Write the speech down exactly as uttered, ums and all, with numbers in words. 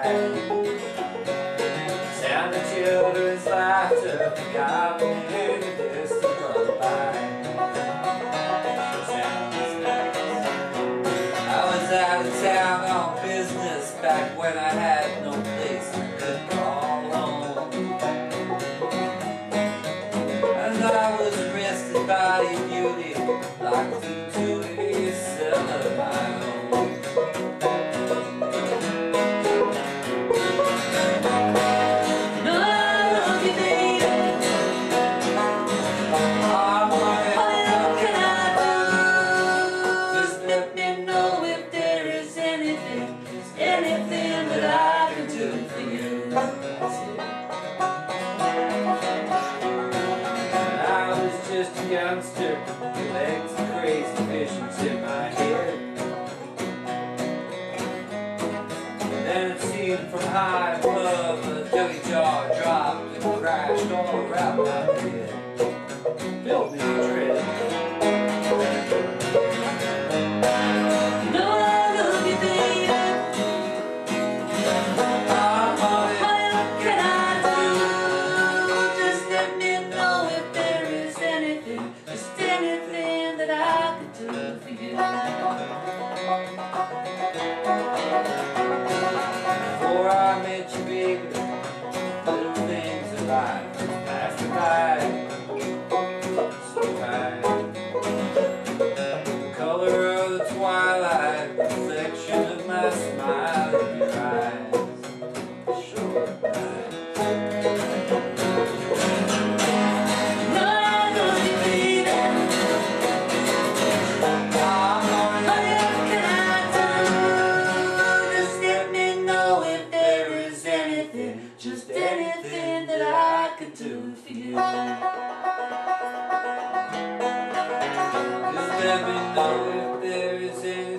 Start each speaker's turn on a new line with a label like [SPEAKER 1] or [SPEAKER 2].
[SPEAKER 1] night. Sound of children's laughter, got me in the distant lullaby. I was out of town on business back when I had no place I could call home, and I was arrested by your beauty like a duty seller of my own. Anything that I can do for you. And I was just a youngster with legs and crazy visions in my head. And then it seemed from high above a jelly jar dropped and crashed all around my head. Filled me with dread. Before I met you, baby, little things in life passed me by so kind. The color of the twilight, reflection of my smile in your eyes, sure nice. Just anything that I could do for you. Just let me know if there is anything